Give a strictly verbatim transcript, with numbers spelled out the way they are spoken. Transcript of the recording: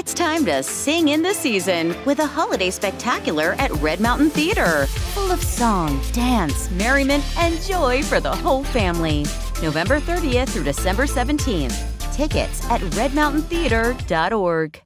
It's time to sing in the season with a holiday spectacular at Red Mountain Theater, full of song, dance, merriment, and joy for the whole family. November thirtieth through December seventeenth. Tickets at red mountain theater dot org.